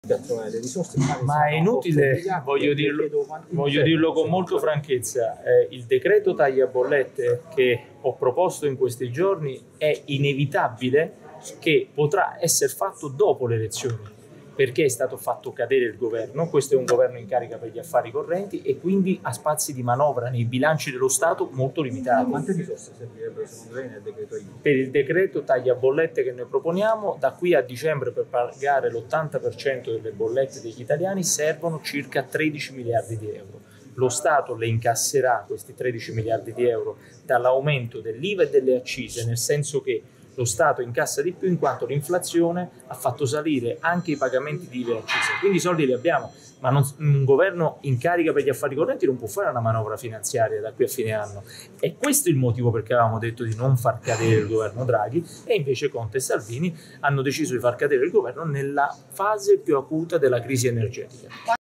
a trovare le risorse. Ma è inutile, voglio dirlo con molta franchezza, il decreto taglia bollette che ho proposto in questi giorni è inevitabile che potrà essere fatto dopo le elezioni, perché è stato fatto cadere il governo. Questo è un governo in carica per gli affari correnti e quindi ha spazi di manovra nei bilanci dello Stato molto limitati. Quante risorse servirebbero secondo lei nel decreto IVA? Per il decreto taglia bollette che noi proponiamo, da qui a dicembre per pagare l'80% delle bollette degli italiani servono circa 13 miliardi di euro. Lo Stato le incasserà questi 13 miliardi di euro dall'aumento dell'IVA e delle accise, nel senso che lo Stato incassa di più in quanto l'inflazione ha fatto salire anche i pagamenti di IVA e accise. Quindi i soldi li abbiamo, ma un governo in carica per gli affari correnti non può fare una manovra finanziaria da qui a fine anno. E questo è il motivo perché avevamo detto di non far cadere il governo Draghi, e invece Conte e Salvini hanno deciso di far cadere il governo nella fase più acuta della crisi energetica.